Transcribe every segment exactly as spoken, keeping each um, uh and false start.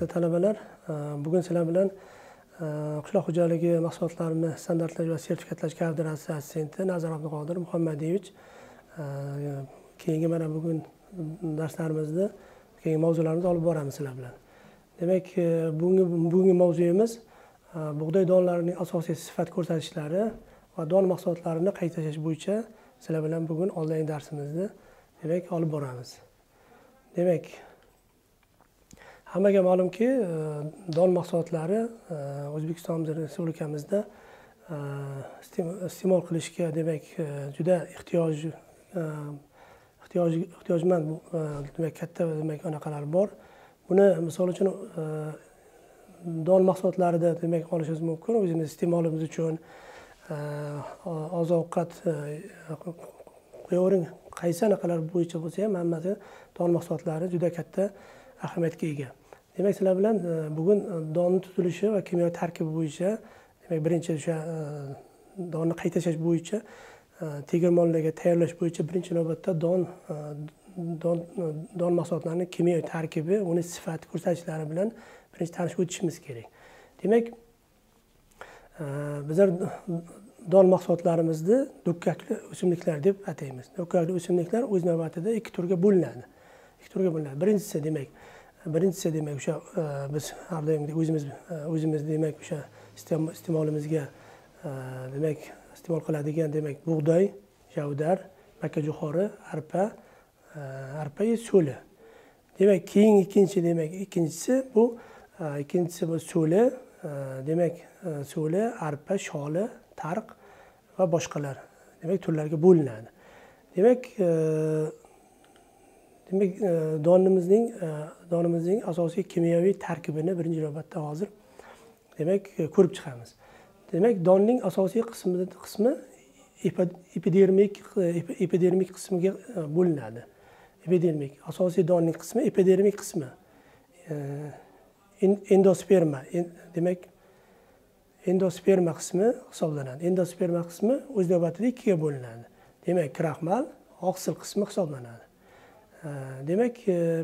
Hurmatli talabalar, bugun sizlar bilan qishloq xo'jaligi mahsulotlarini standartlash va sertifikatlash kafedrasi assistenti Nazar Abduqodir Muhammadiyevich keyingi mana bugun darslarimizni keyingi mavzularimizni olib boramiz sizlar bilan. Demak, bugungi bugungi mavzuyimiz bug'doy donlarining asosiy sifat ko'rsatkichlari va don mahsulotlarini qayta tashlash bo'yicha sizlar bilan bugun onlayn darsimizni demak olib boramiz. Demak, hammaga ma'lumki, don mahsulotlari O'zbekiston Respublikamizda iste'mol qilishga demak juda ehtiyoj ehtiyoj ehtiyojmand demak katta demak anaqalar bor. Buni misol uchun don mahsulotlarida demak olishimiz mumkin. O'zimiz iste'molimiz uchun oziq-ovqat qo'yavering, qaysi anaqalar bo'yicha bo'lsa ham hammasi don mahsulotlari juda katta ahamiyatga ega. Demak, sizlar bilan bugun donni tuzilishi va kimyoviy tarkibi bo'yicha, demak birinchi o'sha donni qayta tashlash bo'yicha, tegirmonlarga tayyorlash bo'yicha birinchi navbatda don don don mahsulotlarining kimyoviy tarkibi, uning sifat ko'rsatkichlari bilan birinchi tanishib o'tishimiz kerak. Demak, bizlar don mahsulotlarimizni do'kkakli o'simliklar deb ataymiz. Do'kkakli o'simliklar o'z navbatida ikki turga bo'linadi. Ikki turga bo'linadi. Birinchisi demak Birinchisi demak o'sha biz har doim o'zimiz o'zimiz demak o'sha iste'molimizga demak iste'mol qiladigan demak bug'doy, javdar, makkajo'xori, arpa, arpa so'li. Demak, keyin ikkinchi demak ikkinchisi bu ikkinchisi bu so'li, demak so'li, arpa, sholi, tariq va boshqalar demak turlarga bo'linadi. Demak, Demak, donimizning donimizning asosiy kimyoviy tarkibini birinchi navbatda hozir demak ko'rib chiqamiz. Demak, donning asosiy qismi qismi epidermik epidermik qismiga bo'linadi. Epidermik asosiy donning qismi epidermik qismi. Endosperma demak endosperma qismi hisoblanadi. Endosperma qismi o'z navbatida ikkiga bo'linadi. Demak, kraxmal, oqsil qismi hisoblanadi. Demak,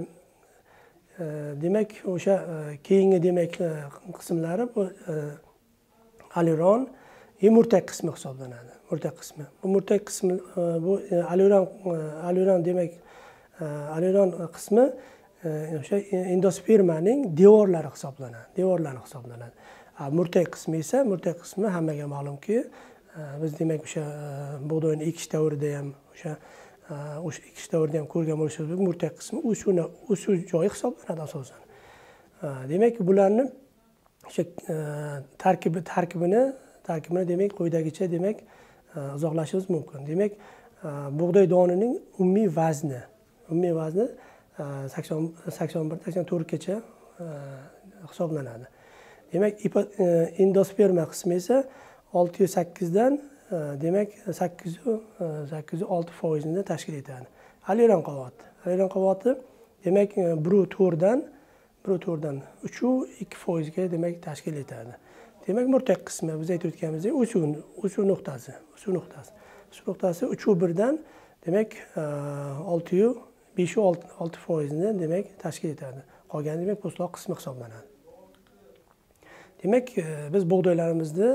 demak o'sha keyingi demak qismlari bu aleron, murtak qismi hisoblanadi. Murtak qismi. Bu murtak qismi bu aleron aleron demak aleron qismi o'sha endospermaning devorlari hisoblanadi. Devorlari hisoblanadi. Murtak qismi esa murtak qismi hammaga ma'lumki, biz demak o'sha bug'doyni ekish davrida ham o'sha o'sha ekish davrida ham ko'rgan bo'lishimiz mumkin. Murtak qismi o'suvni o'suv joyi hisoblanadi asosan. Demak, bularni o'sha tarkibi tarkibini tarkibini demak quyidagicha demak izohlashimiz mumkin. Demak, bug'doy donining umumiy vazni, umumiy vazni sakson sakson bir sakson to'rt gacha hisoblanadi. Demak, endosperma qismi esa olti yuz sakkiz dan demak sakkiz yuz olti foizini tashkil etadi. Aleron qavoti. Aleron qavoti demak bir to'rt dan bir to'rt dan uch ikki foizga demak tashkil etadi. Demak, murtak qismi biz aytib o'tganimizdek o'suv o'suv nuqtasi, o'suv nuqtasi. O'suv nuqtasi uch bir dan demak olti besh olti foizini demak tashkil etadi. Qolgani demak po'stloq qismi hisoblanadi. Demak, biz bug'doylarimizni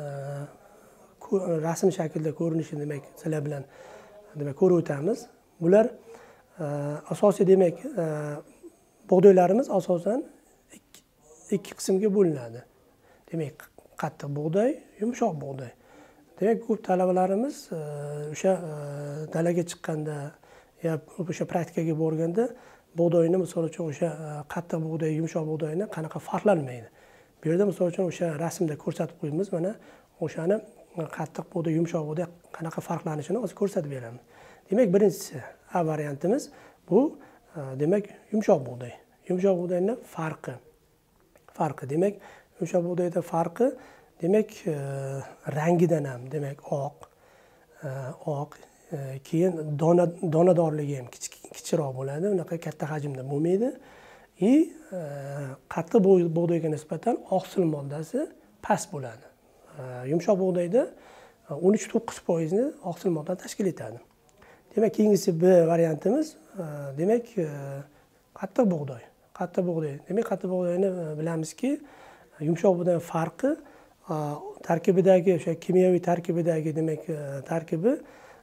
rasm shaklda ko'rinishini demak sizlar bilan demak ko'rib o'tamiz. Bular asosiy demak bug'doylarimiz asosan ikki qismga bo'linadi. Demak, qattiq bug'doy, yumshoq bug'doy. Demak, ko'p talabalarimiz o'sha dalaga chiqqanda yo o'sha praktikaga borganda bug'doyni misol uchun o'sha qattiq bug'doy, yumshoq bug'doyni qanaqa farqlanmaydi. Bu yerda misol uchun o'sha rasmda ko'rsatib qo'yamiz. Mana o'shani qattiq bug'doy, yumshoq bug'doy qanaqa farqlanishini hozir ko'rsatib beramiz. Demak, birinchisi A variantimiz bu demak yumshoq bug'doy. Yumshoq bug'doyning farqi. Farqi demak yumshoq bug'doyda farqi demak rangidan ham demak oq, oq, keyin dona donadorligi ham kichikroq bo'ladi, unaqa katta hajmda bo'lmaydi. И qattiq bug'doyga nisbatan oqsil moddasi past bo'ladi. Yumshoq bug'doyda o'n uch to'qqiz foizni oqsil modda tashkil etadi. Demak, keyingisi B variantimiz demak qattiq bug'doy. qattiq bug'doy. Demak, qattiq bug'doyni bilamizki, yumshoq bug'doyning farqi tarkibidagi o'sha kimyoviy tarkibidagi demak tarkibi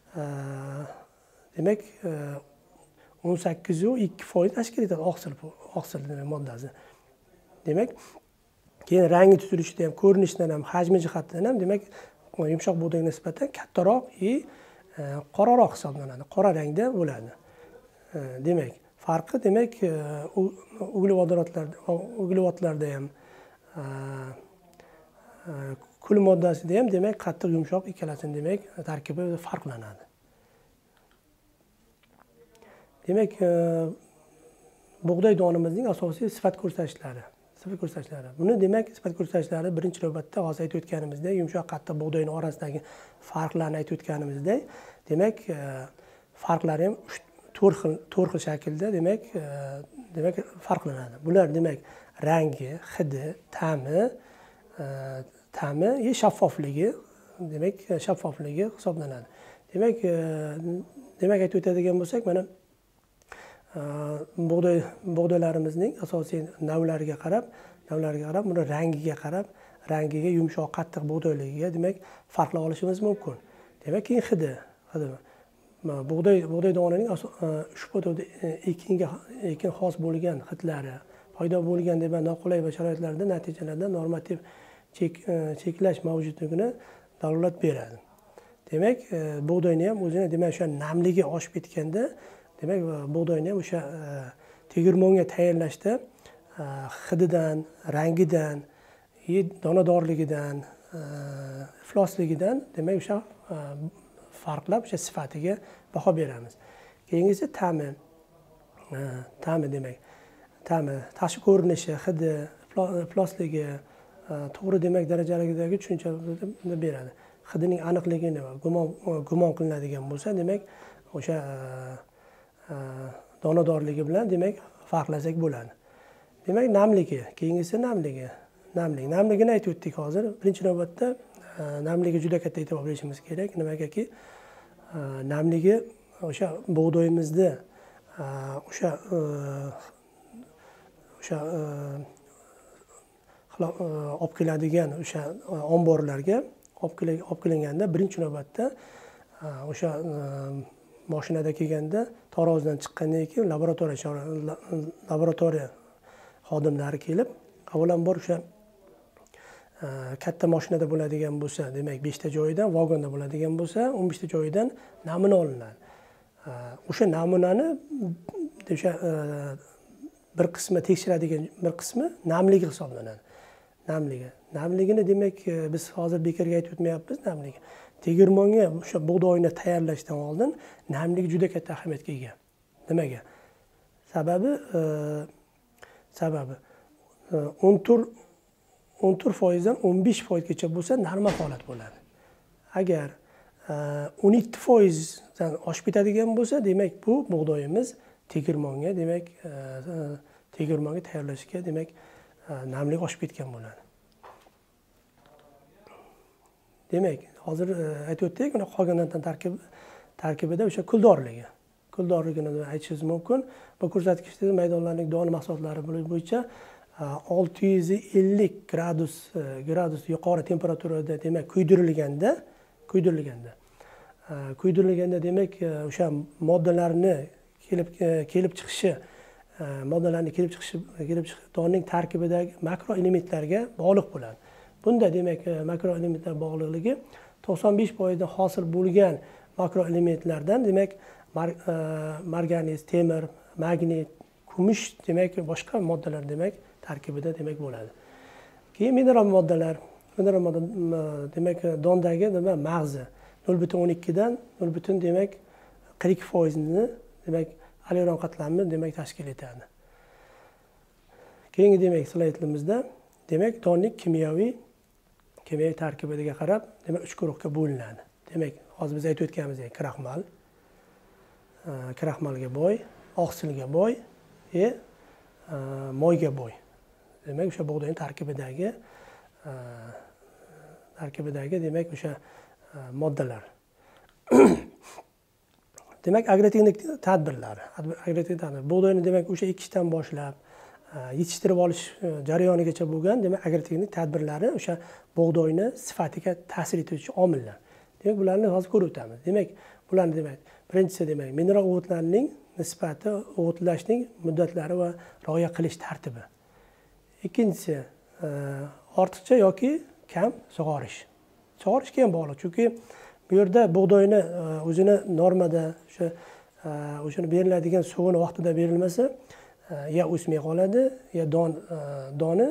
demak o'n sakkiz nuqta ikki foiz tashkil etadi oqsil oqsil moddasi. Demak, keyin rangi tuzilishi ham, ko'rinishidan ham, hajmi jihatdan ham demak yumshoq bug'doyga nisbatan kattaroq va qoraroq hisoblanadi. Qora rangda bo'ladi. Demak, farqi demak uglevodorodlarda, uglevodlarda ham kul moddasida ham demak qattiq yumshoq ikkalasini demak tarkibi farqlanadi. Demak, bug'doy donimizning asosiy sifat ko'rsatkichlari. Sifat ko'rsatkichlari. Buni demak sifat ko'rsatkichlari birinchi navbatda hozir aytib o'tganimizdek, yumshoq qattiq bug'doyning orasidagi farqlarni aytib o'tganimizdek, demak farqlari ham to'rt xil to'rt xil shaklda demak demak farqlanadi. Bular demak rangi, hidi, ta'mi, ta'mi va shaffofligi, demak shaffofligi hisoblanadi. Demak, demak aytib o'tadigan bo'lsak, mana bug'doy bug'doylarimizning asosiy navlariga qarab, navlariga qarab, buni rangiga qarab, rangiga yumshoq qattiq bug'doyligiga demak farqlab olishimiz mumkin. Demak, keyin hidi, hidi. Bug'doy bug'doy donining ushbu ekinga ekin xos bo'lgan hidlari paydo bo'lgan deb noqulay va sharoitlarda natijalarda normativ cheklash mavjudligini dalolat beradi. Demak, bug'doyni ham o'zini demak o'sha namligi oshib ketganda, demak bug'doyni ham o'sha tegirmonga tayyorlashda hididan, rangidan, donadorligidan, iflosligidan demak o'sha farqlab o'sha sifatiga baho beramiz. Keyingisi ta'mi. Ta'mi demak, ta'mi, tashqi ko'rinishi, hidi, iflosligi, to'g'ri demak darajaligidagi tushunchani beradi. Hidining aniqligini gumon gumon qilinadigan bo'lsa, demak o'sha donadorligi bilan demak farqlasak bo'ladi. Demak, namligi, keyingisi namligi. Namlik. Namligini aytib o'tdik hozir. Birinchi navbatda namligiga juda katta e'tibor berishimiz kerak. Nimagaki, namligi o'sha bug'doyimizda o'sha o'sha olib keladigan o'sha omborlarga olib kelinganda birinchi navbatda o'sha mashinada kelganda tarozidan chiqqandan keyin laboratoriya laboratoriya xodimlari kelib, avvalambor o'sha katta mashinada bo'ladigan bo'lsa, demak besh ta joyidan, vagonda bo'ladigan bo'lsa, o'n besh ta joyidan namuna olinadi. O'sha namunani o'sha bir qismi tekshiradigan bir qismi namligi hisoblanadi. Namligi. Namligini demak biz hozir bekorga aytib o'tmayapmiz namligi. Tegirmonga o'sha bug'doyni tayyorlashdan oldin namligi juda katta ahamiyatga ega. Nimaga? Sababi sababi o'n to'rt foizdan o'n besh foizgacha bo'lsa normal holat bo'ladi. Agar o'n yetti foizdan oshib ketadigan bo'lsa, demak bu bug'doyimiz tegirmonga demak tegirmonga tayyorlashga demak namlik oshib ketgan bo'ladi. Demak, hozir aytib o'tdik, uni qolgan tarkibi tarkibida o'sha kuldorligi. Kuldorligini aytishingiz mumkin. Bu ko'rsatkichda maydonlarning doni mahsulotlari bo'yicha olti yuz ellik gradus gradus yuqori temperaturada demak kuydirilganda, kuydirilganda kuydirilganda demak o'sha moddalarni kelib kelib chiqishi moddalarning kelib chiqishi kelib chiqish donning tarkibidagi makro elementlarga bog'liq bo'ladi. Bunda demak makro elementlar bog'liqligi to'qson besh foizdan hosil bo'lgan makro elementlardan demak marganiz, temir, magnit, kumush demak boshqa moddalar demak tarkibida demak bo'ladi. Keyin mineral moddalar, mineral modda demak dondagi nima mag'zi nol butun o'n ikki dan nol butun demak qirq ikki foizni demak alyuron qatlamni demak tashkil etadi. Keyingi demak slaydimizda demak donning kimyoviy kimyoviy tarkibiga qarab demak uch guruhga bo'linadi. Demak, hozir biz aytib o'tganimizdek kraxmal, kraxmalga boy, oqsilga boy va moyga boy. Demak, o'sha bug'doyning tarkibidagi tarkibidagi demak o'sha moddalar. Demak, agrotexnik tadbirlar, agrotexnik tadbir. Bug'doyni demak o'sha ekishdan boshlab yetishtirib olish jarayonigacha bo'lgan demak agrotexnik tadbirlari o'sha bug'doyni sifatiga ta'sir etuvchi omillar. Demak, bularni hozir ko'rib o'tamiz. Demak, bularni demak, birinchisi demak, mineral o'g'itlarning nisbati, o'g'itlashning muddatlari va rioya qilish tartibi. Ikkinchisi, ortiqcha yoki kam sug'orish. Sug'orishga ham bog'liq, chunki bu yerda bug'doyni o'zini normada o'sha o'shani beriladigan suvini vaqtida berilmasa, ya o'smay qoladi, ya don doni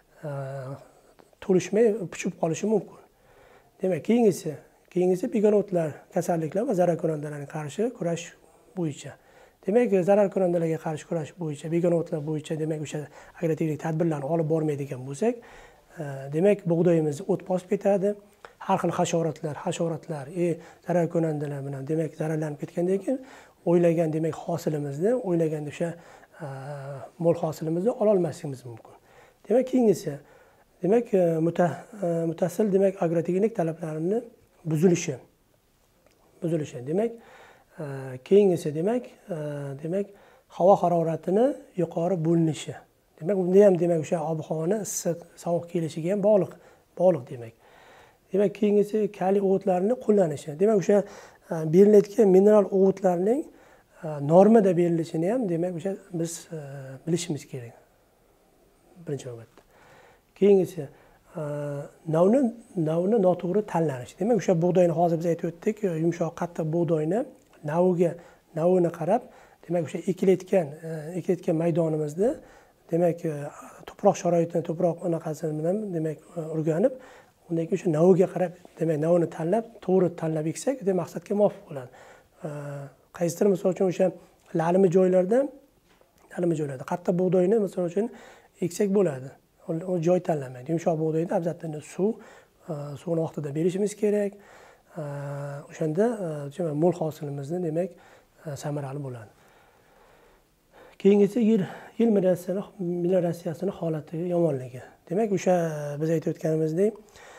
to'lishmay puchib qolishi mumkin. Demak, keyingisi, keyingisi begonotlar, kasalliklar va zararkunandalarga qarshi kurash bo'yicha. Demak, zararkunandalarga qarshi kurash bo'yicha, begonotlar bo'yicha demak o'sha agrotexnik tadbirlarni olib bormaydigan bo'lsak, demak, bug'doyimiz o't bosib ketadi. Har xil hasharotlar, hasharotlar, e zararkunandalar bilan demak zararlanib ketgandan keyin o'ylagan demak hosilimizni, o'ylagan o'sha mo'l hosilimizni ola olmasligimiz mumkin. Demak, keyingisi demak muttasil demak agrotexnik talablarini buzilishi. Buzilishi. Demak, keyingisi demak demak havo haroratini yuqori bo'linishi. Demak, bunda ham demak o'sha ob-havoni issiq, sovuq kelishiga ham bog'liq, bog'liq demak. Demak, keyingisi kaliy o'g'itlarini qo'llanishi. Demak, o'sha berilayotgan mineral o'g'itlarning normada berilishini ham demak o'sha biz bilishimiz kerak. Birinchi navbatda. Keyingisi navni navni noto'g'ri tanlanishi. Demak, o'sha bug'doyni hozir biz aytib o'tdik, yumshoq, qattiq bug'doyni naviga, navini qarab, demak o'sha ekilayotgan, ekilayotgan maydonimizda demak tuproq sharoitini, tuproq anaqasini bilan demak o'rganib, undan keyin o'sha naviga qarab, demak navini tanlab, to'g'ri tanlab eksak, demak maqsadga muvofiq bo'ladi. Qaysidir misol uchun o'sha lalimi joylarda, lalimi joylarda qattiq bug'doyni misol uchun eksak bo'ladi. O joy tanlamaydi. Yumshoq bug'doyda albatta suv, suvni vaqtida berishimiz kerak. O'shanda mo'l hosilimizni demak samarali bo'ladi. Keyingisi yer yil melioratsiyasini holati yomonligi. Demak, o'sha biz aytib o'tganimizdek,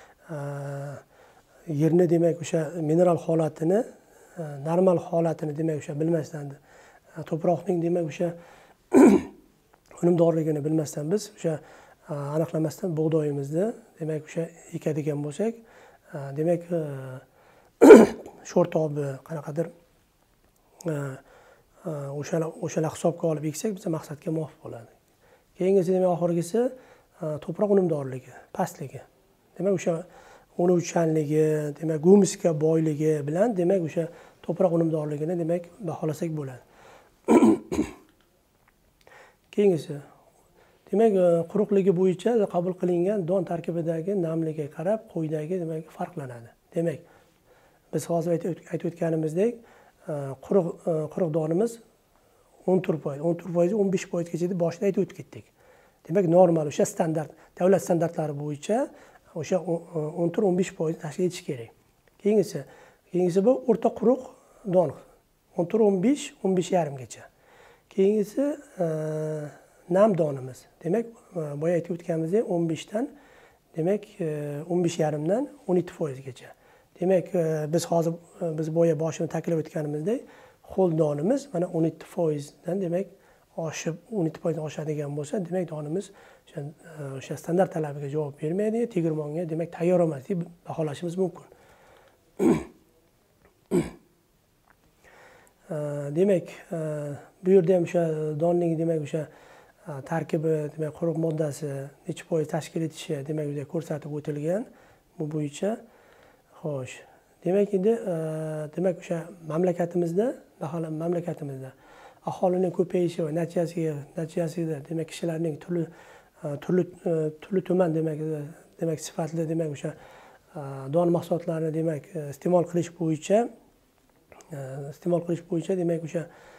yerni demak o'sha mineral holatini, normal holatini demak o'sha bilmasdan, to'proqning demak o'sha unumdorligini bilmasdan biz o'sha aniqlamasdan bug'doyimizni demak o'sha ekadigan bo'lsak, demak sho'rtobi qanaqadir o'shalar o'shalar hisobga olib eksak, biz maqsadga muvofiq bo'ladi. Keyingisi demak oxirgisi to'proq unumdorligi, pastligi. Demak o'sha unuvchanligi, demak gumuska boyligi bilan demak o'sha to'proq unumdorligini demak baholasak bo'ladi. Keyingisi demak quruqligi bo'yicha qabul qilingan don tarkibidagi namligiga qarab quyidagi demak farqlanadi. Demak, biz hozir aytib o'tganimizdek, quruq quruq donimiz o'n to'rt foiz, o'n to'rt foiz o'n besh foizgacha deb boshida aytib o'tib ketdik. Demak, normal o'sha standart, davlat standartlari bo'yicha o'sha o'n to'rt o'n besh foiz tashkil etish kerak. Keyingisi, keyingisi bu o'rta quruq don. o'n to'rt o'n besh o'n besh yarim gacha. Keyingisi nam donimiz. Demak, boya aytib o'tganimizdek o'n besh dan demak o'n besh yarim dan o'n yetti foiz gacha. Demak, biz hozir biz boya boshini ta'kidlab o'tganimizdek, ho'l donimiz mana o'n yetti foiz dan demak oshib o'n yetti foiz oshadigan bo'lsa, demak donimiz o'sha o'sha standart talabiga javob bermaydi, tegirmonga demak tayyor emas deb baholashimiz mumkin. Demak, bu yerda ham o'sha donning demak o'sha tarkibi, demak quruq moddasi necha foiz tashkil etishi demak o'zi ko'rsatib o'tilgan. Bu bo'yicha xo'sh. Demak, endi demak o'sha mamlakatimizda, mahallan mamlakatimizda aholining ko'payishi va natijasiga natijasida demak kishilarning turli turli turli tuman demak demak sifatli demak o'sha don mahsulotlarini demak iste'mol qilish bo'yicha iste'mol qilish bo'yicha demak o'sha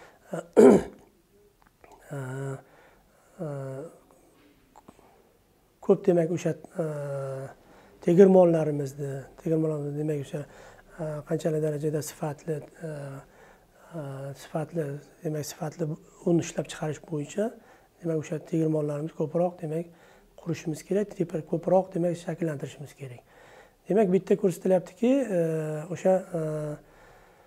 ko'p demak o'sha tegirmonlarimizni tegirmonlarimizni demak o'sha qanchalik darajada sifatli sifatli demak sifatli un ishlab chiqarish bo'yicha demak o'sha tegirmonlarimiz ko'proq demak qurishimiz kerak, ko'proq demak shakllantirishimiz kerak. Demak, bu yerda ko'rsatilyaptiki, o'sha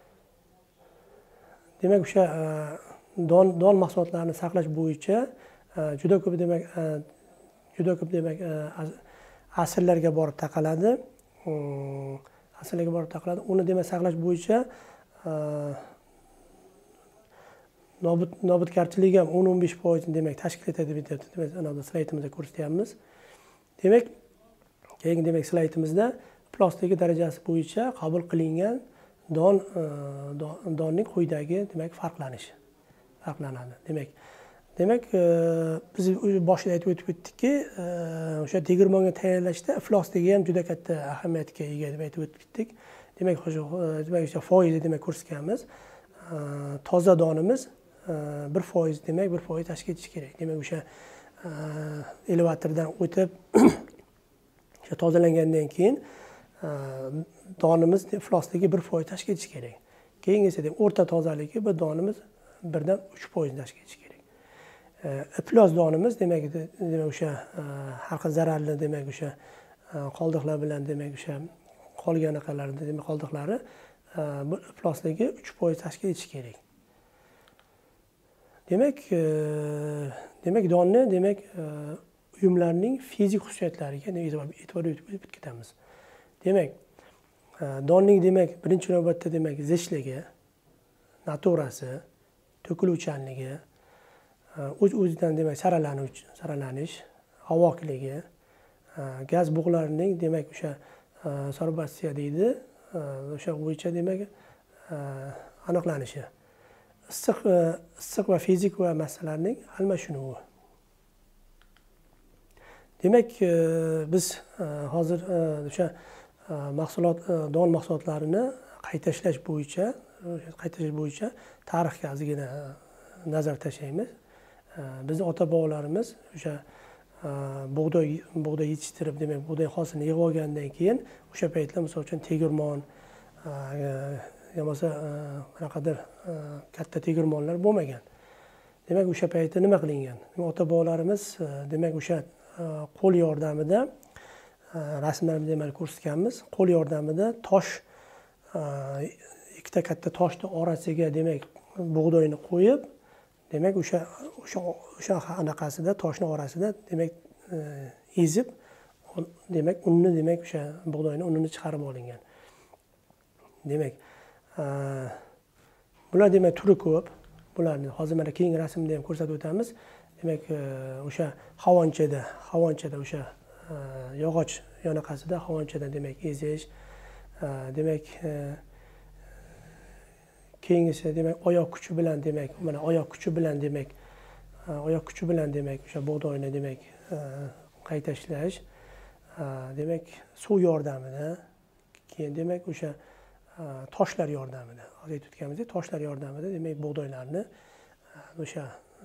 demak o'sha don don mahsulotlarini saqlash bo'yicha juda ko'p demak juda ko'p demak asrlarga borib taqaladi. Asrlarga borib taqaladi. Uni demak saqlash bo'yicha nobud nobudgarchilik ham o'n o'n besh foiz demak tashkil etadi deb demak ana slaydimizda ko'rsatyapmiz. Demak, keyingi demak slaydimizda iflosligi darajasi bo'yicha qabul qilingan don donning quyidagi demak farqlanishi farqlanadi. Demak, demak biz boshida aytib o'tib ketdikki, o'sha tegirmonga tayyorlashda iflosligi ham juda katta ahamiyatga ega deb aytib o'tib ketdik. Demak, demak o'sha foizni demak ko'rsatganmiz. Toza donimiz bir foiz demak bir foiz tashkil etishi kerak. Demak, o'sha elevatordan o'tib o'sha tozalangandan keyin donimiz iflosligi bir foiz tashkil etishi kerak. Keyingisi demak o'rta tozaligi bir donimiz birdan uch foiz tashkil etishi kerak. Iflos donimiz demak demak o'sha har xil zararli demak o'sha qoldiqlar bilan demak o'sha qolgan aqalarni demak qoldiqlari bu iflosligi uch foiz tashkil etishi kerak. Demak, demak donni demak uyumlarning fizik xususiyatlariga e'tibor berib ketamiz. Demak, donning demak birinchi navbatda demak zichligi, naturasi, to'kiluvchanligi, o'z-o'zidan demak saralanish, saralanish, havokligi, gaz bug'larining demak o'sha sorbasiya deydi, o'sha bo'yicha demak aniqlanishi, issiq issiq va fizik va massalarning almashinuvi. Demak, biz hozir o'sha mahsulot don mahsulotlarini qayta ishlash bo'yicha, qayta ishlash bo'yicha tarixga ozgina nazar tashlaymiz. Bizning ota-bobolarimiz o'sha bug'doy bug'doy yetishtirib, demak bug'doy hosilini yig'ib olgandan keyin o'sha paytlar misol uchun tegirmon yo bo'lmasa qanaqadir katta tegirmonlar bo'lmagan. Demak, o'sha paytda nima qilingan? Ota-bobolarimiz demak o'sha qo'l yordamida rasmlarni demak ko'rsatganmiz. Qo'l yordamida tosh ikkita katta toshni orasiga demak bug'doyni qo'yib, demak o'sha o'sha o'sha anaqasida toshni orasida demak ezib, demak unni demak o'sha bug'doyni unini chiqarib olingan. Demak, bular demak turi ko'p. Bularni hozir mana keyingi rasmda ham ko'rsatib o'tamiz. Demak, o'sha havonchada, havonchada o'sha yog'och yonaqasida havonchada demak ezish, demak keyingisi demak oyoq kuchi bilan demak mana oyoq kuchi bilan demak oyoq kuchi bilan demak o'sha bug'doyni demak qayta ishlash, demak suv yordamida, keyin demak o'sha toshlar yordamida, hozir aytib o'tganimizdek toshlar yordamida demak bug'doylarni o'sha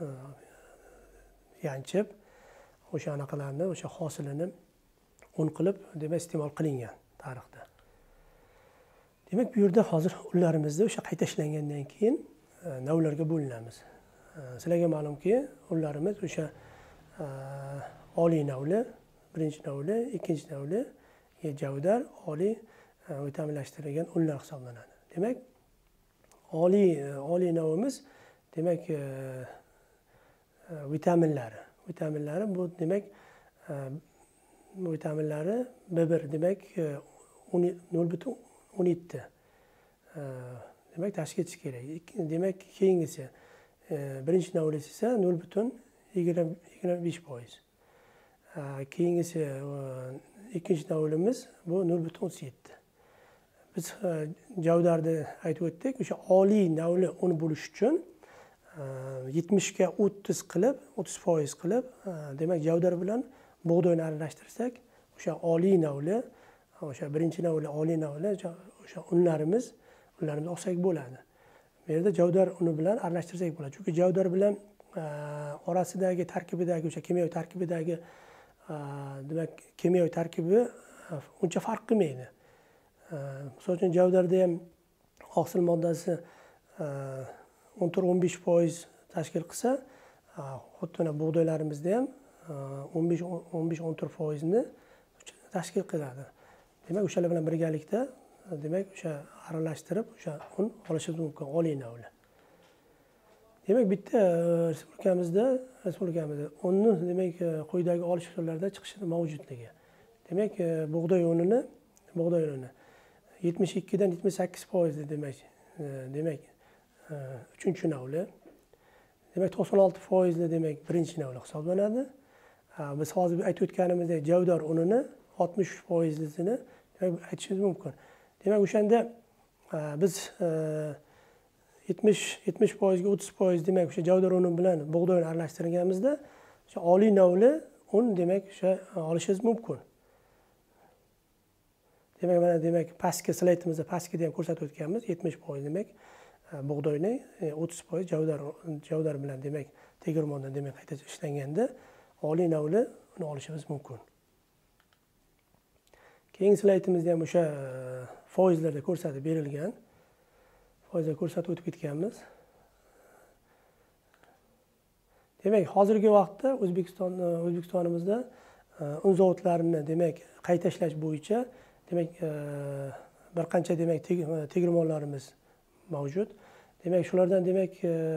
yanchib, o'sha anaqalarni o'sha hosilini un qilib demak iste'mol qilingan tarixda. Demak, bu yerda hozir unlarimizda o'sha qayta ishlangandan keyin navlarga bo'linamiz. Sizlarga ma'lumki, unlarimiz o'sha oliy navli, birinchi navli, ikkinchi navli, javdar, oliy vitaminlashtirilgan unlar hisoblanadi. Demak, oliy oliy navimiz demak vitaminlari. Vitaminlari bu demak vitaminlari B bir demak nol butun o'n yetti demak tashkil etish kerak. Demak, keyingisi birinchi navlisi esa nol butun yigirma besh foiz. Keyingisi ikkinchi navlimiz bu nol butun o'ttiz yetti. Biz javdarni aytib o'tdik, o'sha oliy navli uni bo'lish uchun yetmishga o'ttiz qilib, o'ttiz foiz qilib, demak javdar bilan bug'doyni aralashtirsak, o'sha oliy navli, o'sha birinchi navli, oliy navli o'sha unlarimiz, unlarimiz olsak bo'ladi. Bu yerda javdar uni bilan aralashtirsak bo'ladi. Chunki javdar bilan orasidagi tarkibidagi o'sha kimyoviy tarkibidagi demak kimyoviy tarkibi uncha farq qilmaydi. Misol uchun javdarda ham oqsil moddasi o'n to'rt o'n besh foiz tashkil qilsa, xuddi bug'doylarimizda ham o'n besh o'n to'rt foizni tashkil qiladi. Demak, o'shalar bilan birgalikda demak o'sha aralashtirib o'sha un olishimiz mumkin, oliy navli. Demak, bitta respublikamizda, respublikamizda unni demak quyidagi olish usullarida chiqishi mavjudligi. Demak, bug'doy unini, bug'doy unini yetmish ikki dan yetmish sakkiz foiz demak, demak uchinchi navli. Demak, to'qson olti foiz demak birinchi navli hisoblanadi. Biz hozir aytib o'tganimizdek javdar unini oltmish uch foizini demak aytishimiz mumkin. Demak, o'shanda biz yetmish yetmish foizga o'ttiz foiz demak o'sha javdar uni bilan bug'doyni aralashtirganimizda o'sha oliy navli un demak o'sha olishingiz mumkin. Demak, mana demak pastki slaytimizda pastki ham ko'rsatib o'tganmiz. yetmish foiz demak bug'doyni, o'ttiz foiz javdar javdar bilan demak tegirmondan demak qayta ishlanganda oliy navli uni olishimiz mumkin. Keyingi slaytimizda ham o'sha foizlarda ko'rsatib berilgan. Foizlar ko'rsatib o'tib ketganmiz. Demak, hozirgi vaqtda O'zbekiston O'zbekistonimizda un zavodlarini demak qayta ishlash bo'yicha demak bir qancha demak tegirmonlarimiz mavjud. Demak, shulardan demak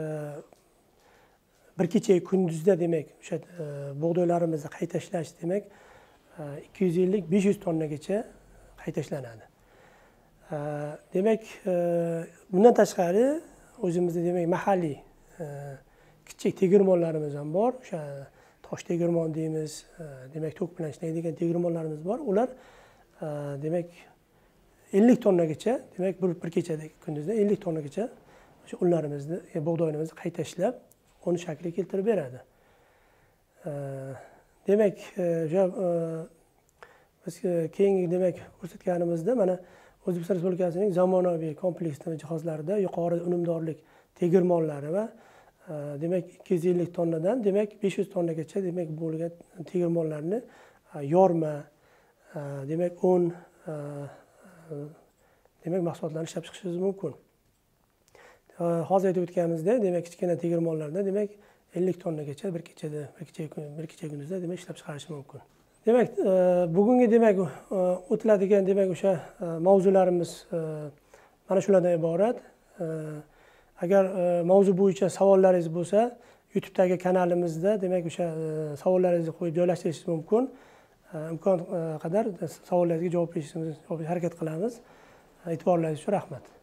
bir kecha kunduzda demak o'sha bug'doylarimizni qayta ishlash demak ikki yuz ellik besh yuz tonnagacha qayta ishlanadi. Demak, bundan tashqari o'zimizda demak mahalliy kichik tegirmonlarimiz ham bor. O'sha tosh tegirmon deymiz, demak tok bilan ishlaydigan tegirmonlarimiz bor. Ular demak ellik tonnagacha, demak bir, bir kechada kunduzda ellik tonnagacha o'sha unlarimizni, bug'doyimizni qayta ishlab, uni shakliga keltirib beradi. Demak, o'sha biz keyingi demak ko'rsatganimizda mana O'zbekiston Respublikasining zamonaviy kompleks jihozlarida yuqori unumdorlik tegirmonlari va demak ikki yuz ellik tonnadan demak besh yuz tonnagacha demak bo'lgan tegirmonlarni yorma, demak un demak mahsulotlarni ishlab chiqishingiz mumkin. Hozir aytib o'tganimizdek, demak kichkina tegirmonlarda demak ellik tonnagacha bir kechada, bir kecha bir kecha kunduzda demak ishlab chiqarish mumkin. Demak, bugungi demak o'tiladigan demak o'sha mavzularimiz mana shulardan iborat. Agar mavzu bo'yicha savollaringiz bo'lsa, YouTube'dagi kanalimizda demak o'sha savollaringizni qo'yib joylashtirishingiz mumkin. Imkon qadar savollaringizga javob berishimiz harakat qilamiz. E'tiborlaringiz uchun rahmat.